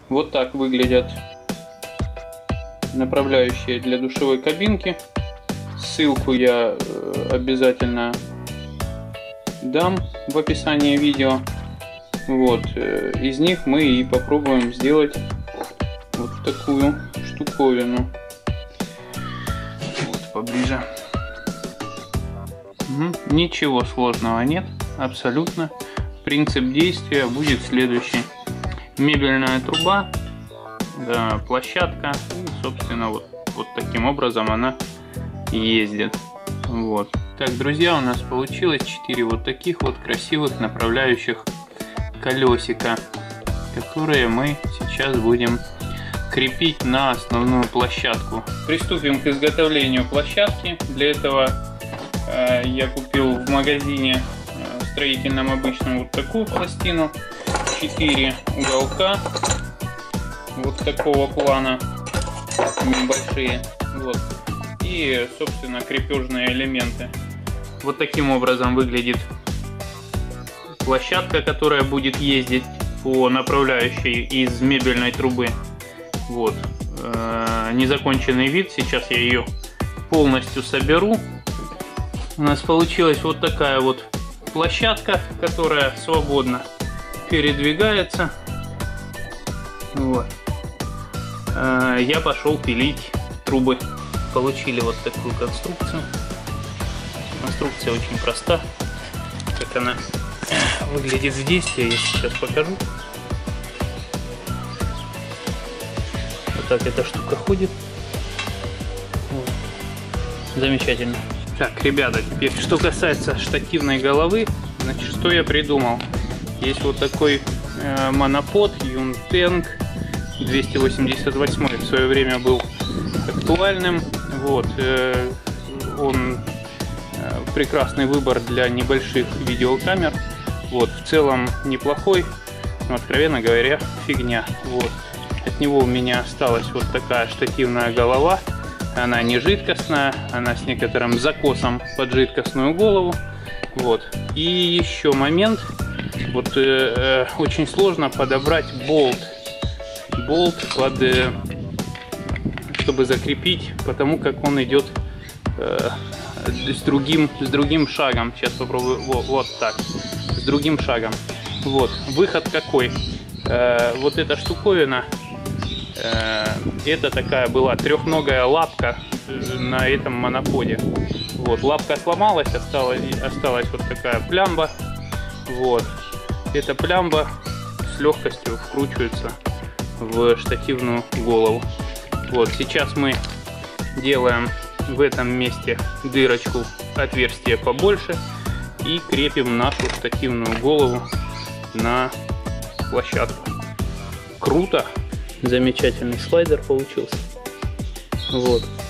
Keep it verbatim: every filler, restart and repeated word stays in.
Вот так выглядят направляющие для душевой кабинки. Ссылку я обязательно дам в описании видео. Вот, из них мы и попробуем сделать вот такую штуковину. Вот, поближе. Угу. Ничего сложного нет, абсолютно. Принцип действия будет следующий. Мебельная труба, да, площадка, и, собственно, вот, вот таким образом она ездит. Вот. Так, друзья, у нас получилось четыре вот таких вот красивых направляющих колесика, которые мы сейчас будем крепить на основную площадку. Приступим к изготовлению площадки. Для этого э, я купил в магазине э, строительном обычном вот такую пластину, четыре уголка вот такого плана, небольшие, вот, и, собственно, крепежные элементы. Вот таким образом выглядит площадка, которая будет ездить по направляющей из мебельной трубы. Вот, э, незаконченный вид. Сейчас я ее полностью соберу. У нас получилась вот такая вот площадка, которая свободно передвигается. Вот. Э, я пошел пилить трубы. Получили вот такую конструкцию. Конструкция очень проста. Как она выглядит в действии, я сейчас покажу. Вот так эта штука ходит. Вот. Замечательно. Так, ребята, теперь что касается штативной головы, значит, что я придумал. Есть вот такой э, монопод Юнтенг двести восемьдесят восемь, в свое время был актуальным. Вот, э, он э, прекрасный выбор для небольших видеокамер. Вот, в целом неплохой, но, откровенно говоря, фигня. Вот. От него у меня осталась вот такая штативная голова. Она не жидкостная, она с некоторым закосом под жидкостную голову. Вот. И еще момент. Вот э, э, очень сложно подобрать болт. Болт под, э, чтобы закрепить, потому как он идет э, с другим, с другим шагом. Сейчас попробую. Вот, вот так. С другим шагом. Вот. Выход какой? Э, вот эта штуковина. Это такая была трехногая лапка на этом моноподе. Вот, лапка сломалась, осталась, осталась вот такая плямба. Вот, эта плямба с легкостью вкручивается в штативную голову. Вот, сейчас мы делаем в этом месте дырочку, отверстие побольше, и крепим нашу штативную голову на площадку. Круто! Замечательный слайдер получился. Вот.